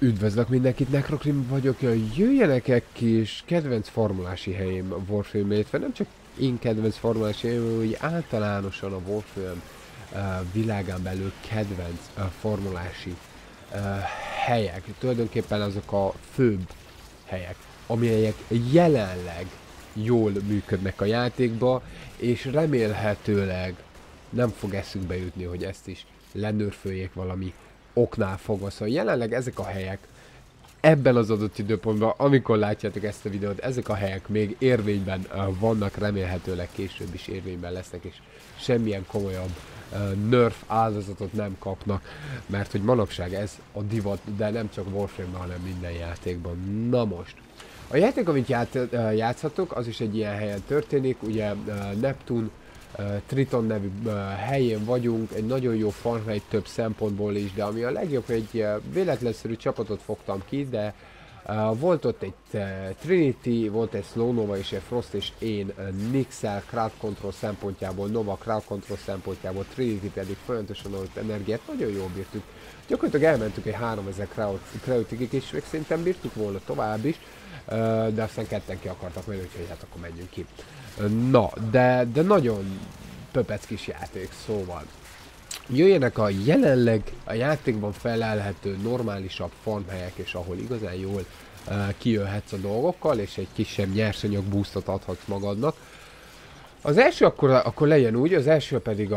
Üdvözlök mindenkit, Necrokrim vagyok, jöjjenek egy kis kedvenc formulási helyém a Warframe, illetve nem csak én kedvenc formulási helyém, hanem úgy általánosan a Warframe világán belül kedvenc formulási helyek. Tulajdonképpen azok a főbb helyek, amelyek jelenleg jól működnek a játékba, és remélhetőleg nem fog eszükbe jutni, hogy ezt is lenőrföljék valami oknál fogva. Szóval jelenleg ezek a helyek ebben az adott időpontban, amikor látjátok ezt a videót, ezek a helyek még érvényben vannak, remélhetőleg később is érvényben lesznek, és semmilyen komolyabb nerf áldozatot nem kapnak, mert hogy manapság ez a divat, de nem csak Warframe-ben, hanem minden játékban. Na most, a játék, amit játszhatok, az is egy ilyen helyen történik, ugye Neptune, Triton nevű helyén vagyunk, egy nagyon jó farmhely több szempontból is, de ami a legjobb, egy véletlenszerű csapatot fogtam ki, de volt ott egy Trinity, volt egy Slow Nova és egy Frost, és én Nixel crowd control szempontjából, Nova crowd control szempontjából, Trinity pedig folyamatosan adott energiát, nagyon jól bírtuk. Gyakorlatilag elmentük egy 3000 crowd-ig, és még szerintem bírtuk volna tovább is, de aztán ketten ki akartak menni, úgyhogy hát akkor menjünk ki. Na, de nagyon pöpec kis játék, szóval. Jöjjenek a jelenleg a játékban felelhető normálisabb farmhelyek, és ahol igazán jól kijöhetsz a dolgokkal, és egy kisebb nyersanyag boostot adhatsz magadnak. Az első akkor legyen úgy, az első pedig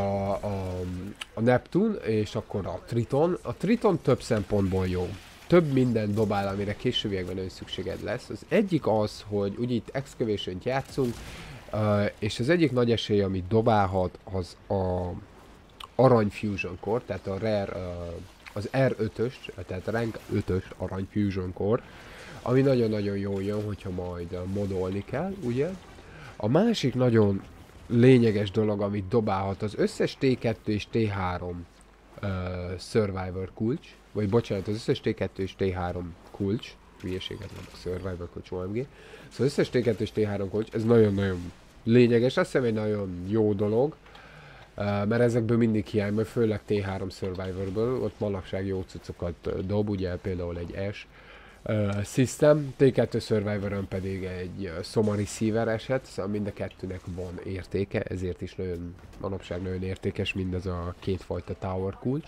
a Neptune, és akkor a Triton. A Triton több szempontból jó. Több minden dobál, amire későbbiekben nagyon szükséged lesz. Az egyik az, hogy ugye itt Excavation-t játszunk, és az egyik nagy esély, amit dobálhat, az a Arany Fusion Core, tehát a Rare, az R5-ös, tehát Rank 5-ös Arany Fusion Core, ami nagyon-nagyon jól jön, hogyha majd modolni kell, ugye? A másik nagyon lényeges dolog, amit dobálhat, az összes T2 és T3 Survivor kulcs, vagy bocsánat, az összes T2 és T3 kulcs, hülyeséget nem, a Survivor kulcs OMG, szóval összes T2 és T3 kulcs, ez nagyon-nagyon lényeges, azt hiszem egy nagyon jó dolog, mert ezekből mindig hiány, mert főleg T3 Survivorből, ott manapság jó cuccokat dob, ugye például egy S System, T2 Survivoron pedig egy Soma Receiver eset, szóval mind a kettőnek van értéke, ezért is nagyon, manapság nagyon értékes mindez a kétfajta Tower kulcs.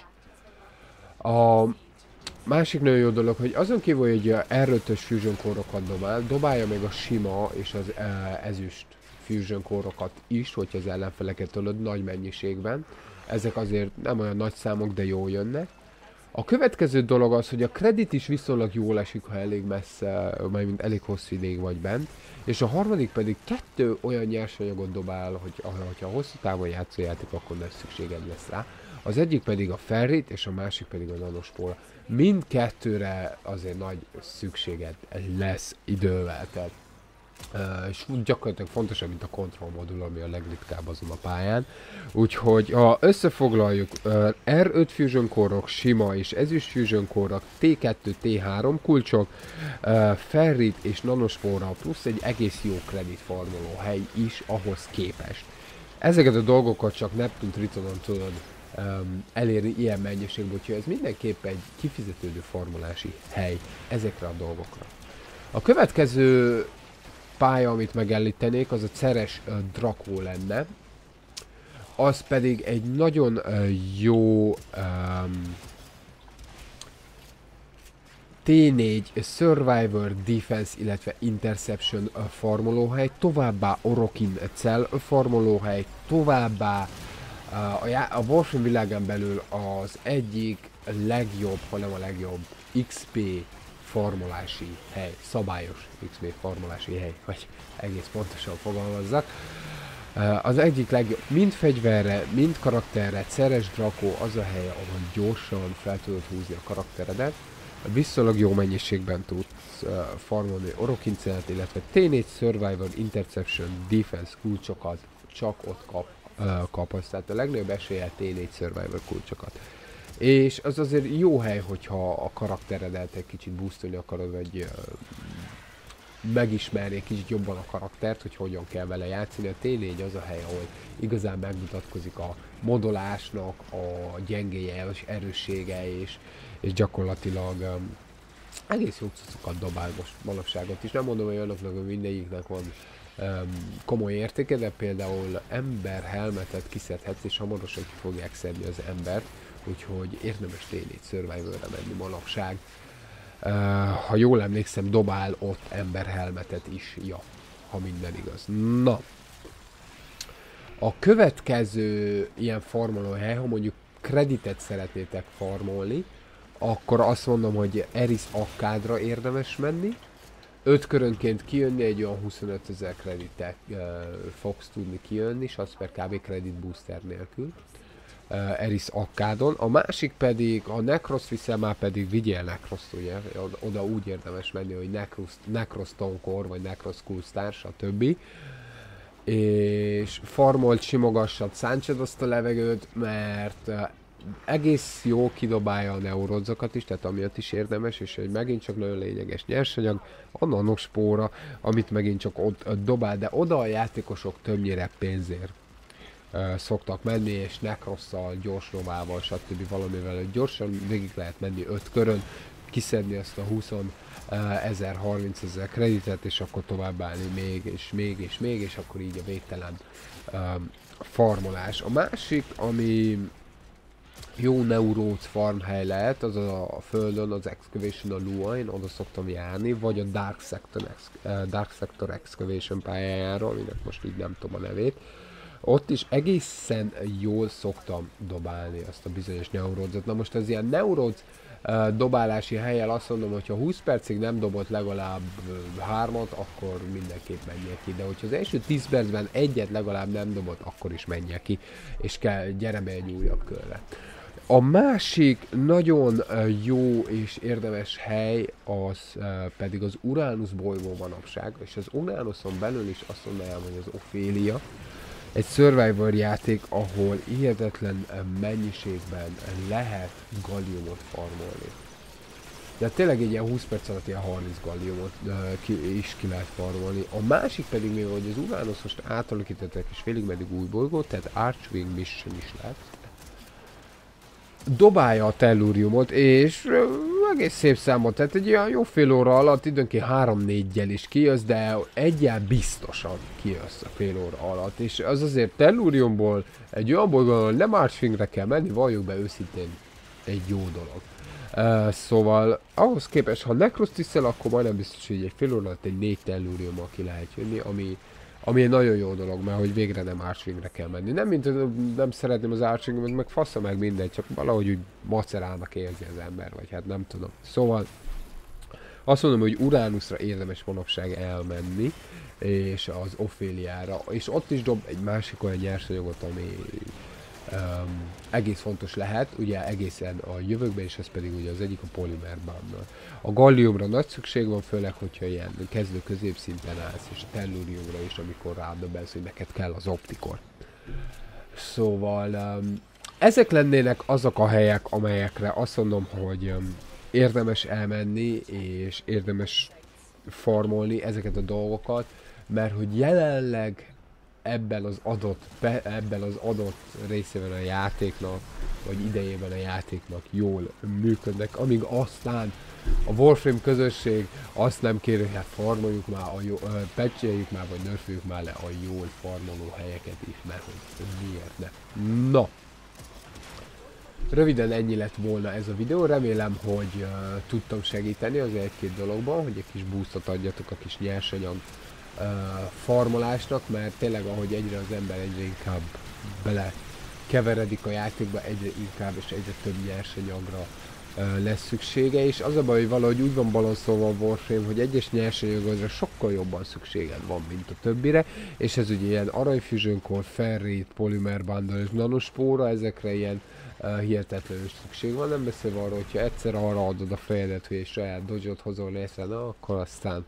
A másik nagyon jó dolog, hogy azon kívül, hogy R5-ös Fusion Core-okat dobálja meg a sima és az ezüst Fusion Core-okat is, hogyha az ellenfeleket ölöd nagy mennyiségben. Ezek azért nem olyan nagy számok, de jól jönnek. A következő dolog az, hogy a kredit is viszonylag jól esik, ha elég messze, mint elég hosszú ideig vagy bent. És a harmadik pedig 2 olyan nyersanyagot dobál, hogy ha hosszú távon játszó játék, akkor nagy szükséged lesz rá. Az egyik pedig a ferrit, és a másik pedig a nanospóra. Mindkettőre azért nagy szükséged lesz idővel, tehát és gyakorlatilag fontosabb, mint a control modul, ami a legritkább azon a pályán. Úgyhogy ha összefoglaljuk, R5 Fusion Core-ok, sima és ezüst Fusion Core-ok, T2, T3 kulcsok, ferrit és nanospóra, plusz egy egész jó kredit farmoló hely is ahhoz képest. Ezeket a dolgokat csak Neptune Tritonon tudod elérni ilyen mennyiségben, úgyhogy ez mindenképp egy kifizetődő formulási hely ezekre a dolgokra. A következő pálya, amit megemlítenék, az a Ceres Drakó lenne. Az pedig egy nagyon jó T4 Survivor Defense, illetve Interception formolóhely, továbbá Orokin Cell formolóhely, továbbá a Warframe világán belül az egyik legjobb, hanem a legjobb XP formulási hely, szabályos XP formulási hely, vagy egész pontosan fogalmazzak. Az egyik legjobb, mind fegyverre, mind karakterre, Ceres Drakó az a hely, ahol gyorsan fel tudod húzni a karakteredet. Viszonylag jó mennyiségben tudsz farmolni Orokincelt, illetve T4 Survivor Interception Defense kulcsokat csak ott kaphatsz, tehát a legnagyobb eséllyel T4 Survivor kulcsokat. És az azért jó hely, hogyha a karakteredet egy kicsit boostolni akarod, vagy megismerni egy kicsit jobban a karaktert, hogy hogyan kell vele játszani. A T4 az a hely, ahol igazán megmutatkozik a modolásnak a gyengéje és erőssége, és gyakorlatilag egész jó cuccokat dobál most manapságot is. Nem mondom, hogy olyanoknak, hogy mindegyiknek van komoly értéke, de például ember helmetet kiszedhetsz, és hamarosan ki fogják szedni az embert, úgyhogy érdemes tényleg Survivor-re menni manapság. Ha jól emlékszem, dobál ott ember helmetet is, ja, ha minden igaz. Na, a következő ilyen farmolóhely, ha mondjuk kreditet szeretnétek farmolni, akkor azt mondom, hogy Eris Akkádra érdemes menni. 5 körönként kijönni, egy olyan 25 000 kreditek fogsz tudni kijönni, és az per kb. Credit booster nélkül. Eris Akkádon. A másik pedig, a Necros viszel, már pedig vigyél Necroszt, ugye? Oda úgy érdemes menni, hogy Necros Tonkor, vagy Necros Coolstar, stb. És farmolt, simogassad, szántsad azt a levegőt, mert egész jó kidobálja a neurodzokat is, tehát amiatt is érdemes, és egy megint csak nagyon lényeges nyersanyag, a nanospóra, amit megint csak ott dobál, de oda a játékosok többnyire pénzért szoktak menni, és Necrosszal, gyors novával, stb. Valamivel gyorsan végig lehet menni 5 körön, kiszedni azt a 20 000, 30 000 kreditet, és akkor továbbállni még, és akkor így a végtelen farmolás. A másik, ami jó neuróc farmhely lehet, az a földön, az Excavation a Luain, oda szoktam járni, vagy a Dark Sector Excavation pályájáról, aminek most így nem tudom a nevét. Ott is egészen jól szoktam dobálni azt a bizonyos neuródzot. Na most az ilyen neuródz dobálási helyen azt mondom, hogy ha 20 percig nem dobott legalább 3-at, akkor mindenképp menjek ki. De hogyha az első 10 percben egyet legalább nem dobott, akkor is menjek ki, és gyere be egy újabb körre. A másik nagyon jó és érdemes hely, az pedig az Uranus bolygó manapság, és az Uranuson belül is azt mondanám, hogy az Ophelia. Egy Survivor játék, ahol hihetetlen mennyiségben lehet galliumot farmolni. De tényleg egy ilyen 20 perc alatt ilyen 30 galliumot is ki lehet farmolni. A másik pedig még, hogy az Uranus most átalakították és félig meddig új bolygót, tehát Archwing Mission is lett. Dobálja a telluriumot, és egész szép számot, tehát egy olyan jó fél óra alatt időnként 3-4-jel is kijössz, de egyel biztosan kijössz a fél óra alatt, és az azért telluriumból egy olyan bolygón, nem Archwingre kell menni, valljuk be őszintén, egy jó dolog. Szóval ahhoz képest, ha Necros tiszel, akkor majdnem biztos, hogy egy fél óra alatt egy 4 telluriummal ki lehet jönni, ami egy nagyon jó dolog, mert hogy végre nem Archwingre kell menni. Nem, mint nem szeretném az Archwinget, meg faszom meg mindegy, csak valahogy úgy macerának érzi az ember, vagy hát nem tudom. Szóval azt mondom, hogy Uranusra érdemes manapság elmenni, és az Opheliára, és ott is dob egy másik olyan nyersanyagot, ami egész fontos lehet, ugye egészen a jövőkben, és ez pedig ugye az egyik a Polymer Bundle. A galliumra nagy szükség van, főleg, hogyha ilyen kezdő középszinten állsz, és a telluriumra is, amikor rádobálsz, hogy neked kell az optikor. Szóval ezek lennének azok a helyek, amelyekre azt mondom, hogy érdemes elmenni, és érdemes farmolni ezeket a dolgokat, mert hogy jelenleg ebben az adott részében a játéknak, vagy idejében a játéknak jól működnek, amíg aztán a Warframe közösség azt nem kéri, hogy hát farmoljuk már, patcheljük már, vagy nerföljük már le a jól farmoló helyeket is, mert hogy miért ne. Na! Röviden ennyi lett volna ez a videó, remélem, hogy tudtam segíteni az egy-két dologban, hogy egy kis boostot adjatok a kis nyersanyag farmolásnak, mert tényleg ahogy egyre az ember egyre inkább bele keveredik a játékba, egyre inkább és egyre több nyersanyagra lesz szüksége, és az a baj, hogy valahogy úgy van balanszolva a Warframe, hogy egyes nyersanyagokra sokkal jobban szükséged van, mint a többire, és ez ugye ilyen Arany Fusion Core, Ferrite, Polymer Bundle és Nanospóra, ezekre ilyen hihetetlenül szükség van, nem beszélve arról, hogyha egyszer arra adod a fejedet, hogy egy saját dodge-ot hozol létre, na akkor aztán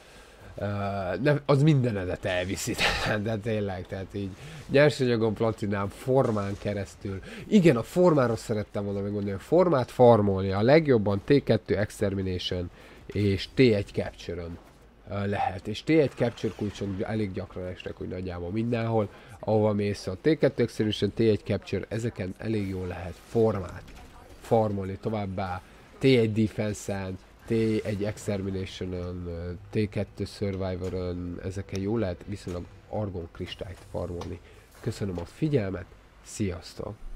az mindenedet elviszi, de tényleg, tehát így nyersanyagon, platinán, formán keresztül. Igen, a formáról szerettem volna megmondani, a formát farmolni a legjobban T2 Extermination és T1 Capture-ön lehet. És T1 Capture kulcsok elég gyakran esnek, hogy nagyjából mindenhol, ahova mész a T2 Extermination, T1 Capture, ezeken elég jól lehet formát farmolni, továbbá T1 Defense-en, T1 Extermination-ön, T2 Survivor-ön, ezeken jól lehet viszonylag argon kristályt farmolni. Köszönöm a figyelmet, sziasztok!